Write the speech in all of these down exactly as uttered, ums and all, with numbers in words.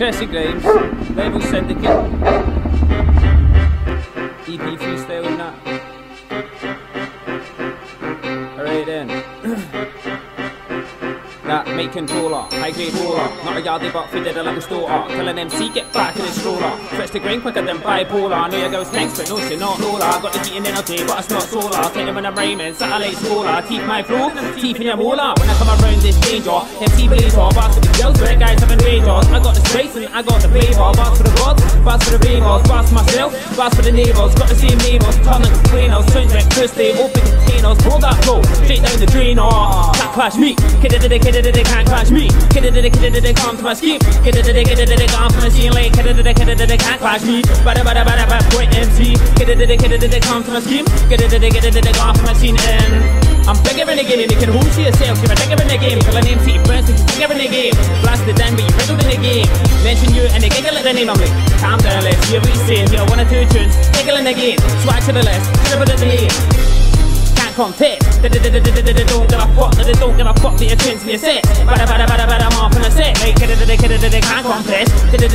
Classic Games, Label Syndicate, E P freestyle and that. Alright then. That make controller, high grade roller, not a yardie but fitted a little store. Tell an M C get back in the stroller. Fetch the grain quicker than bipolar. I know your girl's tanks but no she not Lola. Got the heat in energy but it's not solar. Take them when I'm raining, satellite smaller. Teeth my flow, teeth in your molar. When I come around this danger, M C blazer. Bars for the girls, red guys having ragers. I got the space and I got the flavor. Bars for the gods, bars for the ravers. Bars for myself, bars for the neighbours. Got the same neighbours, turn like complainers. Sounds like Thursday, open containers. Roll that flow, straight down the drain. Oh, can't clash me, kid it, kid it, they can't clash me. Kid it, kid it, they come to my scheme. Kid it, kid it, they come from the scene lane. Kid it, kid it, they can't clash me. Bada bada bada bada point M C. Kid it, kid it, they come to my scheme. Kid it, kid it, they come from my scene and I'm bigger in the game. You can hold to yourself. You're bigger in the game. Call an M C first, you're bigger in the game. Blast it down, but you're bigger in the game. Mention you and they giggle at the name. I'm like, calm down, let's hear what you're saying. You know, one or two tunes, giggle in the game. Swag to the left, triple to the lane. Contest. Don't give a fuck, they don't give a fuck that your tunes me a set. Bada bada bada bada, I'm off on a set. Like, kidda kidda kidda they can't contest. Don't give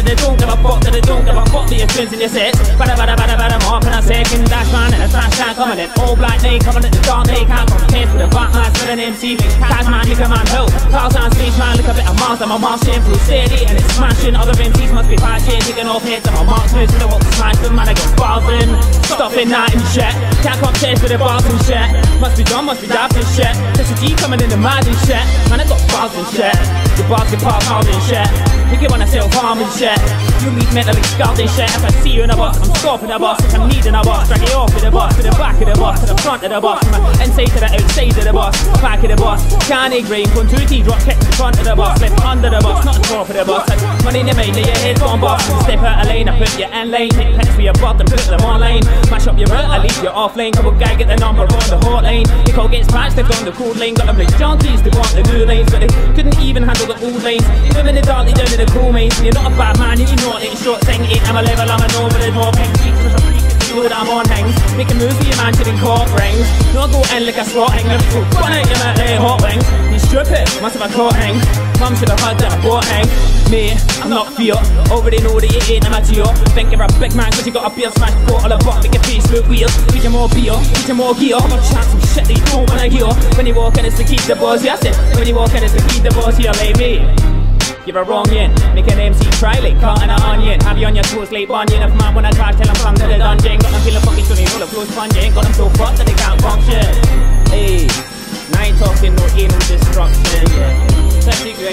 a fuck, they don't give a fuck that your tunes in your sets. Bada bada bada bada, I'm off on a second. Dash man and a trash can coming in. All black day coming at the dark day. Can't contest with a Batman, with an M C. Cash man, lick a man, help. Cars on stage man, look a bit of Mars. I'm a marching through steady and it's smashing. Other M Cs must be patching. Taking off heads, I'm a marksman. So they want to smash them, man, I got bars in. Stuffing that and shit. Can't contest with the bars and shit. Must be done, must be daft and shit. There's a G coming in the mad and shit. Man, I got bars and shit. The bars get parked hard and shit. You get when I sell farm and shit. You leave mentally scarred and shit. If I see you in a box, I'm stopping the box. If I'm needing a box, drag it off with the box. To the back of the box, to the front of the box. From the inside to the outside of the box. Back of the box. Canny green, one, two, T, drop kick to the front of the box. Left under the box, not the top of the box. Like money in the main, your head's on box. Step out of lane, I put you in lane. Take pics for your butt and put them on lane. Mash up your route, I leave you off lane. Couple guy get the number on the hotline. Your call gets patched, they've gone the cold lane. Got them like junkies, they want the new lanes. But they couldn't even handle the old lanes. Even in the dark, they down in the cool mains. And you're not a bad man, and you know it ain't short thing. Ain't I'm a level, I'm a know, but there's more pink cheeks. There's a freak, you know that I'm on hangs. Making moves with your man, getting court rings. Don't go in like a swatting. Liverpool, one out your man, they hot wings. You stupid, must have a caught hang. Mum should have had that I bought hang. Me, I'm not fear. Already know that you ain't amateur. Think you're a big man, cause you got a beer smash bottle of butt, make your face look weird. Need you more beer, need you more gear. I'm gonna chant some shit that you don't wanna hear. When you walk in, it's to keep the buzz, yes it. When you walk in, it's to keep the buzz here, like me. You're a wrong yin, make an M C try like cutting an onion. Have you on your toes like bunion. If man when I try tell them come to the dungeon. Got them feeling fucking sunny, all the flows pungent. Got them so fucked that they can't function. Hey, now I ain't talking no anal destruction. Classic